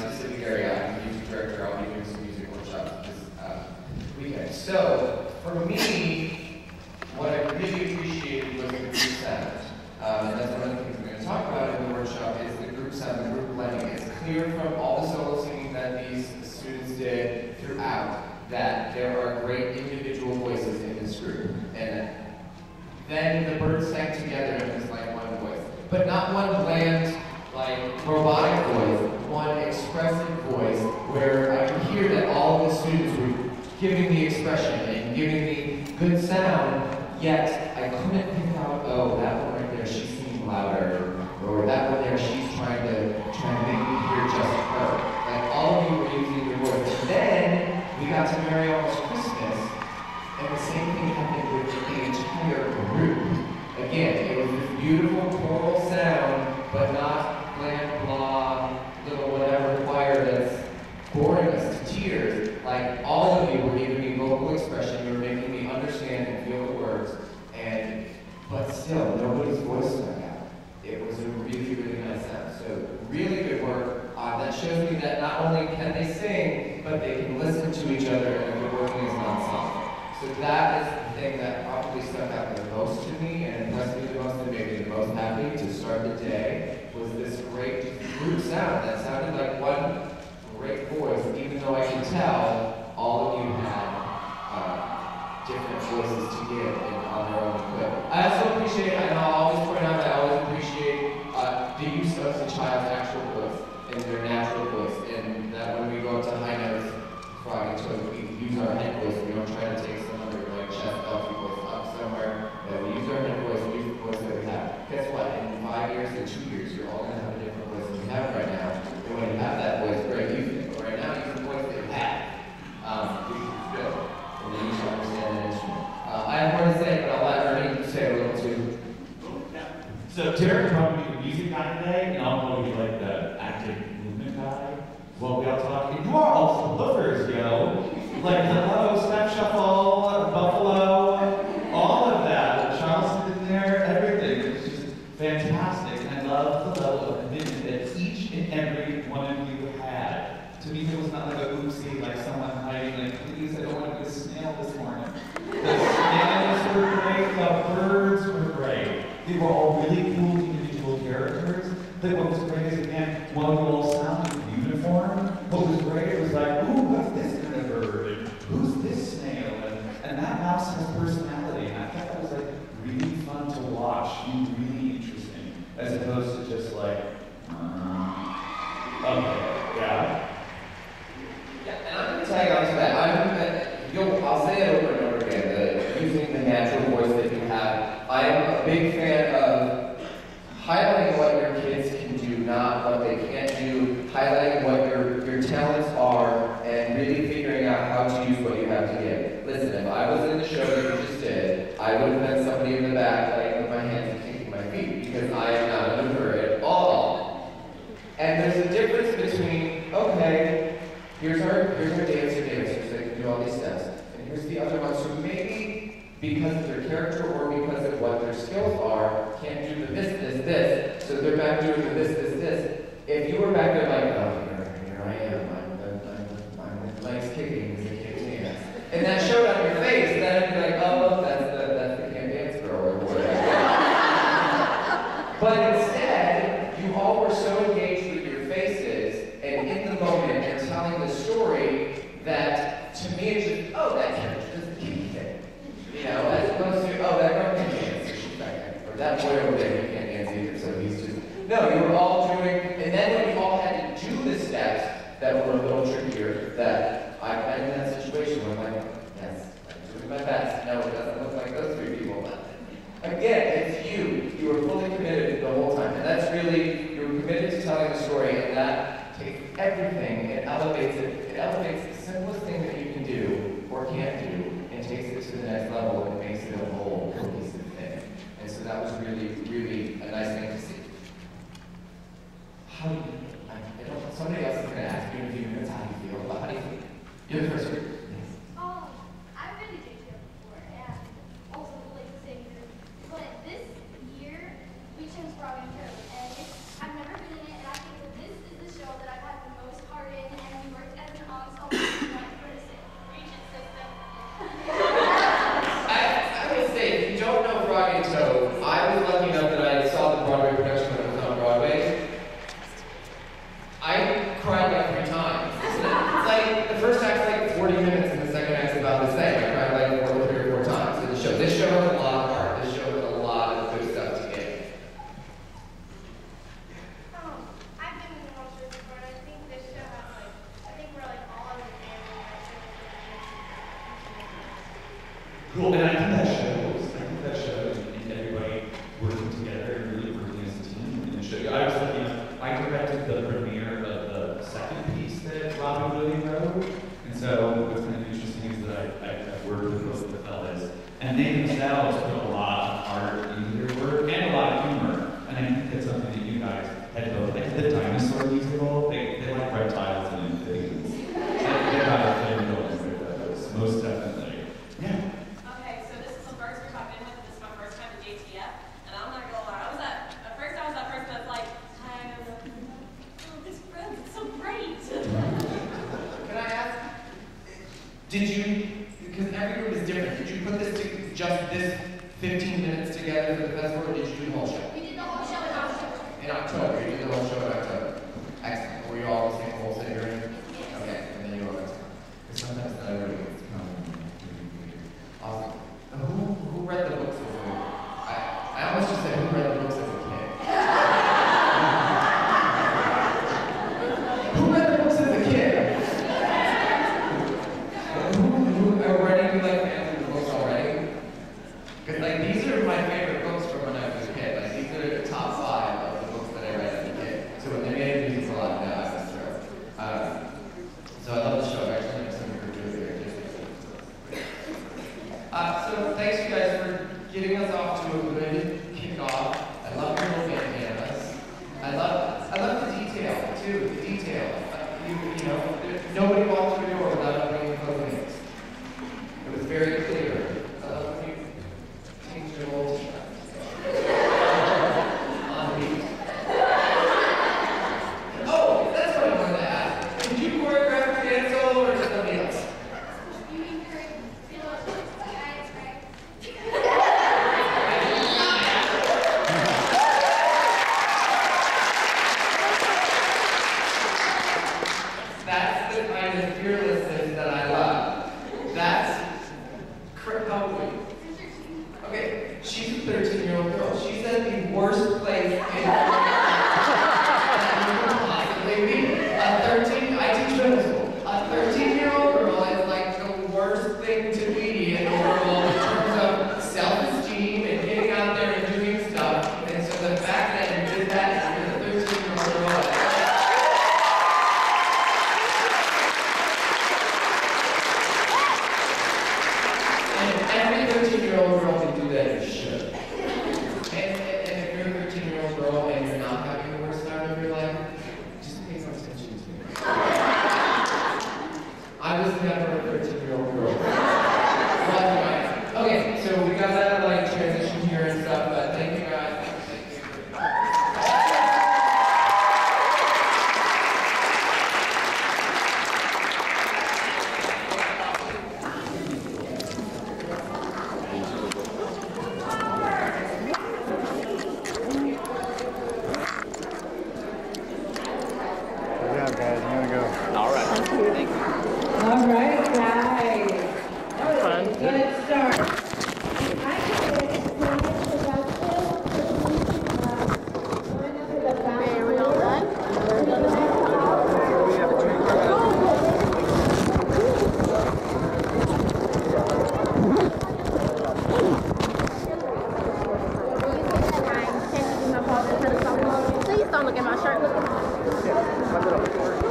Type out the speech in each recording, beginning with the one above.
specific area. I'm a music director. I'll be doing some music workshops this weekend. So, for me, what I really appreciated was the group sound. And that's one of the things we're going to talk about in the workshop is the group sound, the group blending. It's clear from all the solo singing that these students did throughout that there are great individual voices in this group. And then the birds sang together and it was like one voice. But not one bland, like robotic voice, one expressive voice where I could hear that all of the students were giving the expression and giving the good sound, yet I couldn't pick out, oh, that one right there, she's singing louder, or that one there, she's trying to make me hear just her. Like all of you were using your voice. And then we got to Merry Almost Christmas, and the same thing happened with the entire group. Again, it was this beautiful choral sound, but not bland, blah, little whatever choir that's boring us to tears. Like all of you were giving me vocal expression, you were making me understand and feel the words, but still, nobody's voice stuck out. It was a really, really nice sound. So, really good work. That shows me that not only can they sing, but they can listen to each other and they're working as an ensemble. So that is the thing that probably stuck out the most to me and impressed me the most and made me the most happy to start the day was this great group sound that sounded like one great voice, even though I can tell all of you had different voices to give on their own equipment. I also appreciate, and I'll always point out, I always appreciate the use of the child's actual voice and their natural voice, and that when we go up to high notes, frog and toad, we use our head voice. We don't try to take some other like chest elfie voice up somewhere. But we use our head voice, we use the voice that we have. Guess what? In 5 years or 2 years, you're all going to have a different voice than you have right now. And when you have that voice, great, use it. But right now, use the voice that you have. It's good. And then you should understand that instrument. I have more to say, but I'll let Ernie say a little too. So Derek probably be the music guy today, and I'll probably be like the active movement guy. Well, we all talk, and you are also lookers, yo. Like hello, step shuffle, buffalo, all of that. Charleston in there, everything. It's just fantastic, and I love the level of commitment that each and every one of you had. To me, it was not like a oopsie, like someone hiding, like, please, I don't want to be a snail this morning. The snails were great, the birds were great. They were all really cool individual characters. But what was great is, again, while you all sounded uniform, what was great, it was like, ooh, what's this kind of bird? And who's this snail? And that mouse has personality. And I thought that was like really fun to watch and really interesting, as opposed to just like, okay, yeah. Yeah, and I'm going to tag on to that. I'll say it over and over again, using the natural voice that you have. I am a big fan of highlighting what your kids can do, not what they can't do, highlighting what your talents are, and really figuring out how to use what you have to give. Listen, if I was in the show that you just did, I would have been somebody in the back laying with my hands and kicking my feet, because I am not a mover at all. And there's a difference between, okay, here's our dancers that can do all these steps, and here's the other ones who maybe, because of their character or because of what their skills are, can't do the this, so they're back doing the this. If you were back there like, oh, here I am, I'm the legs kicking, the kick dance, and that showed on your face, then I'd be like, oh, that's the camp dance girl or whatever. But instead, you all were so engaged with your faces and in the moment and telling the story that to me it's just, oh, that character does the kick thing. You know, as opposed to, oh, that girl can dance, so she's back there. Or that boy over there, he can't dance either, so he's just, no, you were all doing, and then when you all had to do the steps that were a little trickier, that I've been in that situation where I'm like, yes, I'm doing my best. No, it doesn't look like those three people. Again, it's you. You were fully committed the whole time, and that's really, you were committed to telling the story, and that takes everything and elevates it. It elevates the simplest thing that you can do or can't do, and takes it to the next level and makes it a whole cohesive thing. And so that was really, really a nice thing to see. How do you, I don't, somebody else is going to ask you in a few minutes how you feel, but how do you feel? You're the first one. I've been to JTO before, and also like the same group. But this year, we chose Frog and Toad, and I've never been in it, and I think that this is the show that I've had the most heart Cool, and I think that shows, and everybody working together and really working as a team. And show you. I was looking, I directed the premiere of the second piece that Robin Williams wrote. And so what's kind of interesting is that I've worked with both of the fellas. And they themselves put a lot of art into their work and a lot of humor. And I think that's something that you guys had both. Like the dinosaur musical, they like reptiles and amphibians. They got a thing going with those, most definitely. Yeah. Okay, so this is the first group I've been with. This is my first time at JTF, and I'm not gonna lie. At first I was that person that's like, hi, oh, this friend, it's so great. Can I ask, did you, because every group is different, did you put just this 15 minutes together for the festival, or did you do the whole show? We did the whole show in October. In October, you did the whole show in October. Excellent. Were you all the same whole city you're in? Yes. Okay, and then you all got to come. Because sometimes not everybody gets to come. Awesome. Who read the books as a kid? I almost just said who read the books as a kid. Who read the books as a kid? Who are ready to like answer the books already? Because like these are my favorite books from when I was a kid. Like these are the top 5 of the books that I read as a kid. So when they made movies a lot now, I was thrilled. So I love the show. Actually, some of you are really good. So thanks you guys for getting us off to a good kickoff. I love your little bandanas. I love the detail too. The detail. You know, nobody walked through the door without opening and closing it. It was very clear. I love when you change your whole on beat. Oh, that's what I wanted to ask. Did you choreograph the dance solo or somebody else? You mean her, guys, right? That's the kind of fearlessness that I love. That's how old are you? Okay, she's a 13-year-old girl. She's at the worst place in that you could possibly be. I teach middle school. A 13-year-old girl is like the worst thing to be in the world in terms of self-esteem and getting out there and doing stuff. And so the fact that you did that and you're the 13-year-old girl. Every 13-year-old girl can do that and should. And if you're a 13-year-old girl and you're not having the worst time of your life, just pay some attention to me. I was never a 13-year-old girl. Okay, so we got that like transition here and stuff, but thank you guys. Thank you. Good job, guys. I'm gonna go. All right, guys. Fun. Get it started. I can explain Please don't look at my shirt. Look at my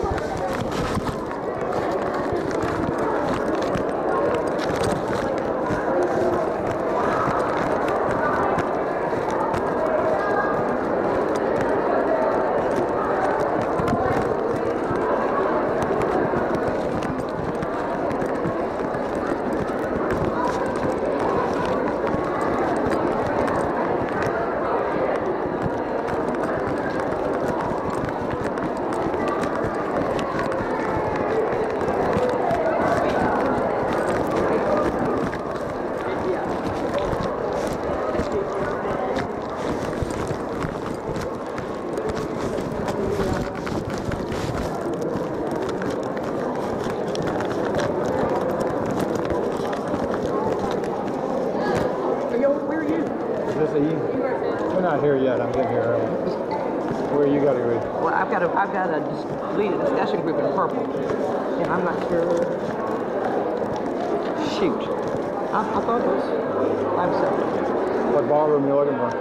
We're not here yet. I'm getting here early. Where you got to go? Well, I've got a lead a discussion group in purple, and I'm not sure. Shoot. I thought it was 5-7. What ballroom are you looking for?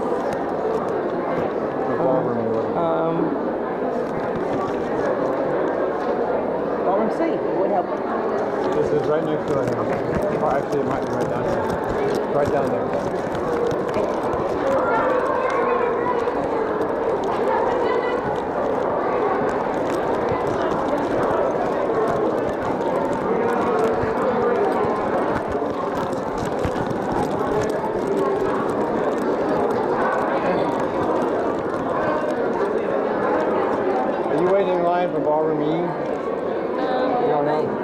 What ballroom are you looking for? Ballroom C would help. This is right next to it. Oh, actually, it might be right down there. Right down there. Are you waiting in line for ballroom E? You don't know?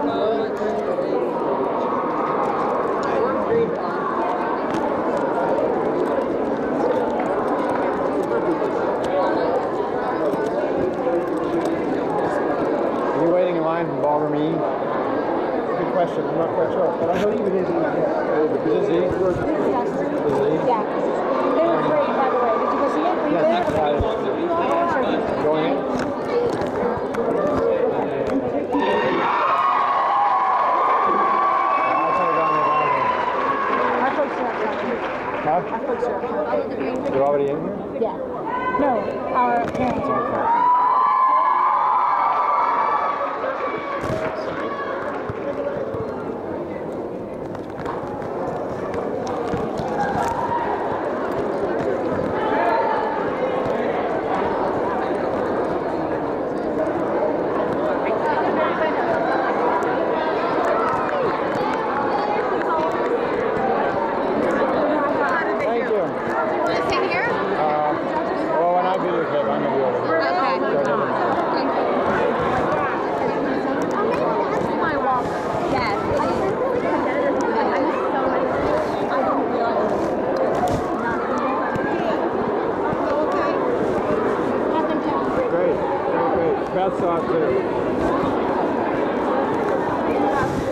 Are you waiting in line for ballroom E? Good question. I'm not quite sure, but I believe it is E. Is it E? Is it E? Yeah. They were great, by the way. Did you go see it? Were you Yes, there? going in? Our folks are up. Huh? Our folks are up. You're already in here? Yeah. No, our parents are up. Thank you. Want to sit here? Well, when I videotape, I'm going to be over here. My walk. Yes. I was really competitive. I was so much. I didn't realize. Great. Beth saw it too.